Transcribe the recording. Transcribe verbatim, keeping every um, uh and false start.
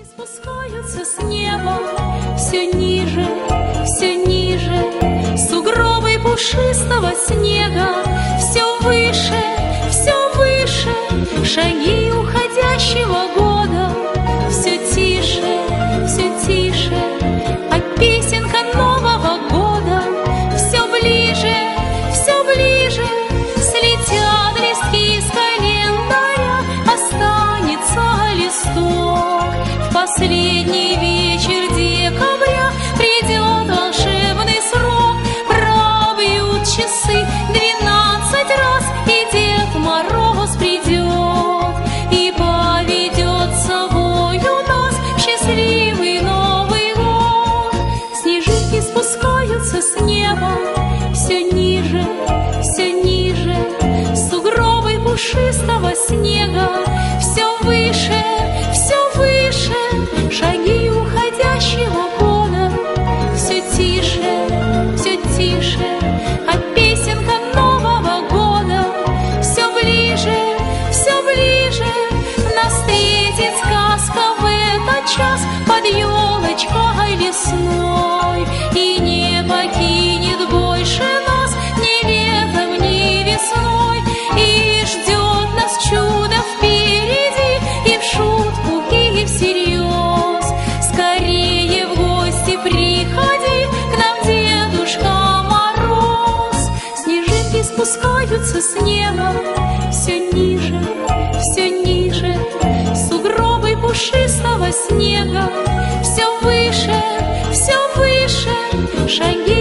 Спускаются с неба все ниже, все ниже, сугробы пушистого снега, все выше, все выше, шаги уходящего года, все тише, все тише, а песенка Нового года все ближе, все ближе, слетят листки с календаря, останется листок. В последний вечер декабря придет волшебный срок, пробьют часы двенадцать раз, и Дед Мороз придет и поведет с собою нас в счастливый Новый год. Снежинки спускаются с неба все ниже, все ниже, сугробы пушистого снега все выше, все выше, шаги уходящего года все тише, все тише, а песенка Нового года все ближе, все ближе, нас встретит сказка в этот час под елочкой лесной, и не покинет больше нас ни летом, ни весной, и ждет нас чудо впереди, и в шутку, и всерьез. Скорее в гости приходи к нам, Дедушка Мороз. Снежинки спускаются с неба все ниже, все ниже, сугробы пушистого снега все выше, все выше, шаги